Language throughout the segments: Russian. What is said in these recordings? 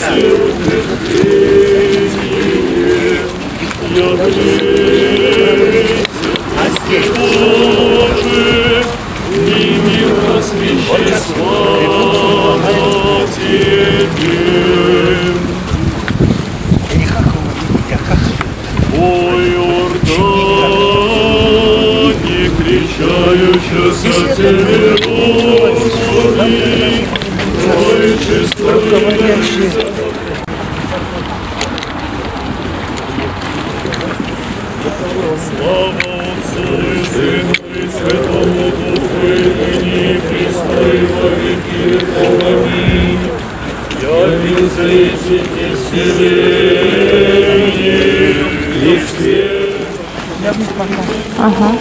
Ага.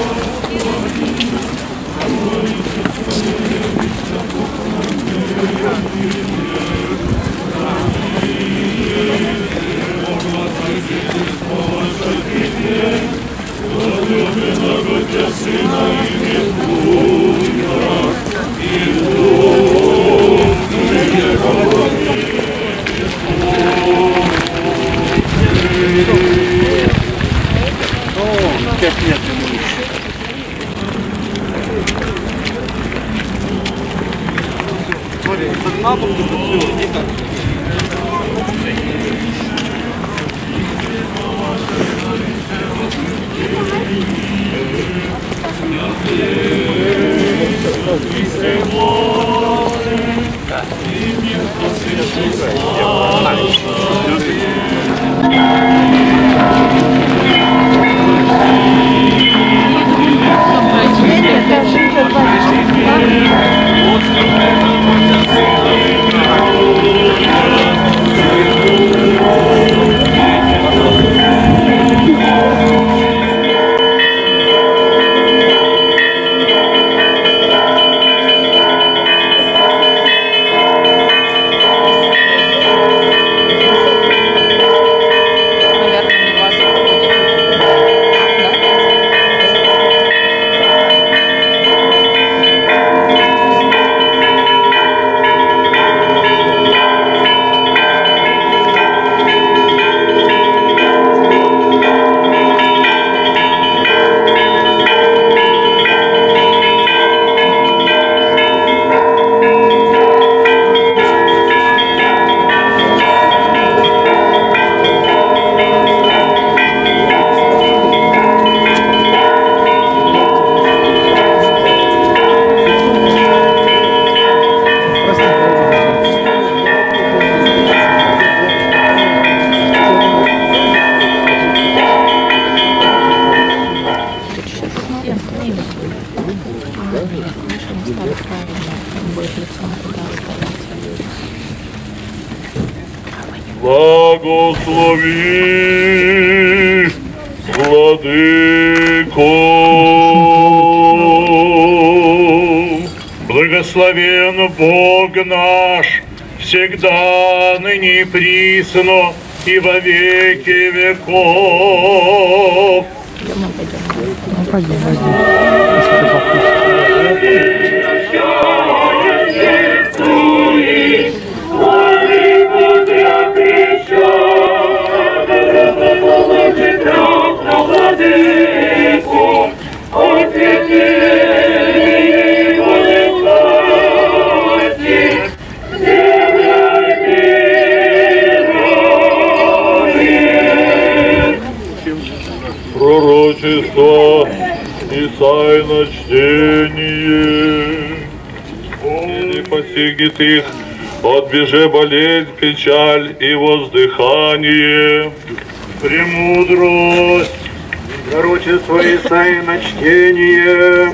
Благослови, Владыко. Благословен Бог наш, всегда, ныне и присно, и во веки веков. Пророчество и тайно чтение. Не постигнет их, отбеже болезнь, печаль и воздыхание. Премудрость, пророчество и тайно чтение.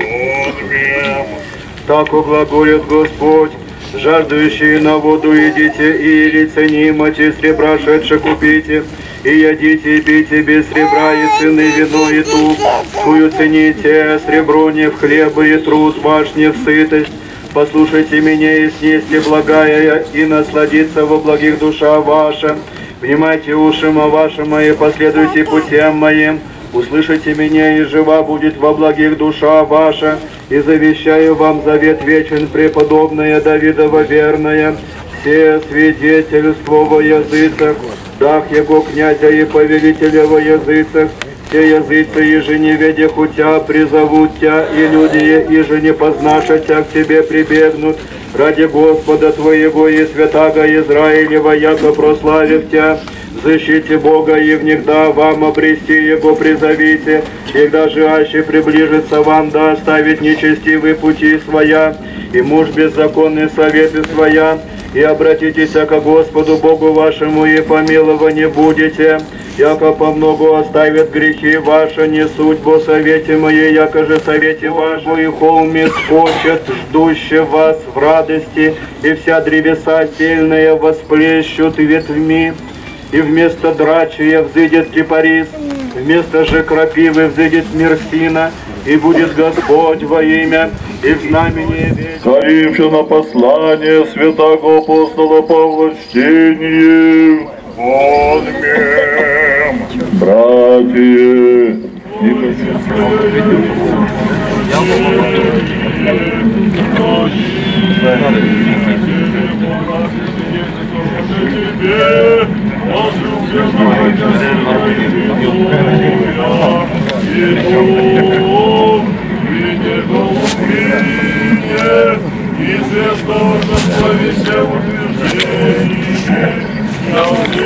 Так глаголит Господь: жаждущие на воду идите, и лица немати сребра шедше купите, и ядите, и пейте без сребра, и цены вино, и тук, кую цените, сребро не в хлеб, и труд ваш не в сытость. Послушайте меня, и снесьте благая, и насладиться во благих душа ваша. Внимайте ушам вашим, и последуйте путям моим. Услышите меня, и жива будет во благих душа ваша. И завещаю вам завет вечен, преподобная Давидова верная. все свидетельство во языцах, дах его князя и повелителя во языцах, все языцы, еже не ведя хутя, призовут тя, и люди, еже не познаша тя, к тебе прибегнут, ради Господа твоего и святаго Израилева, яко прославив тя, защите Бога, и внегда вам обрести Его призовите, и даже аще приближится вам, да оставить нечестивые пути своя, и муж беззаконный советы своя, и обратитесь ко Господу Богу вашему, и помилования будете, яко по многу оставят грехи ваши, не суть во совете моей, яко же совете вашу, и холме скочат, ждущие вас в радости, и вся древеса сильная восплещут ветвьми, и вместо драчия взыдет кипарис, вместо же крапивы взыдет мирсина, и будет Господь во имя, и в знамение вечное. Царивши на послание святого апостола Павла чтение, возьмем, братья, известного Господа утверждение, я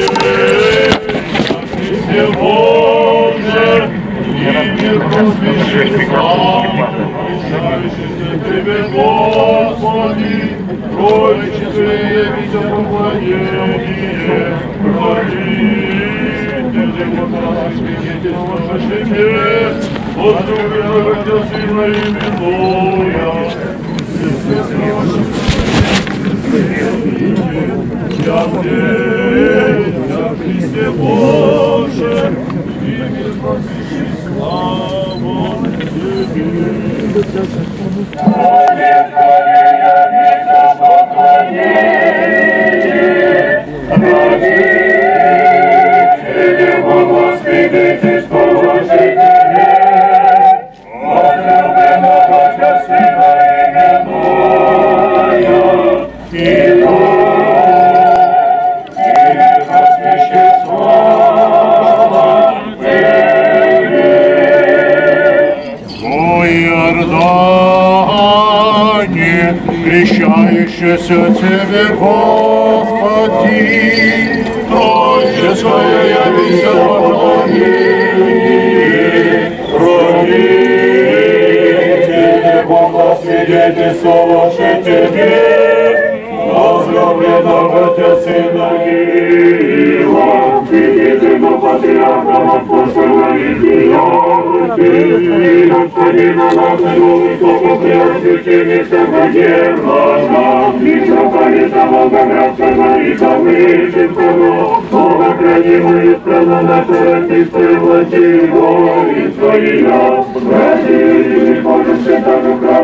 Христе Боже, и мир просвещен Тебе, Господи, крови чистые видя поклонение, родители, Господа, свидетельство Тебе, возлюбленного Тебя Сына именуя, я Христе Боже, и мир просвещен славу Тебе. Крещающийся Тебе, Господи, Троическое явися поклонение, родители Бога свидетельствовавши Тебе, возлюбленного Тебя Сына Его, свидетельного патриарха апостола и Господина нашего высокопреосвященника Владимира, и митрополита Волгоградского и Камышинского, богохранимую страну нашу Российскую власть его и своя, Россию и Божий Святого